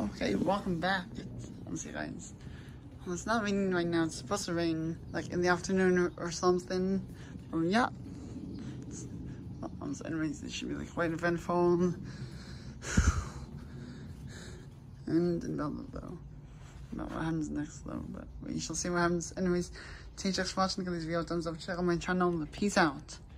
Okay, welcome back. Honestly, guys, well, it's not raining right now. It's supposed to rain like in the afternoon or something. Oh yeah. So anyways, it should be like quite eventful. And blah blah blah. About what happens next though, but we shall see what happens. Anyways, thanks for watching. Look at this video. Thumbs up. Check out my channel. Peace out.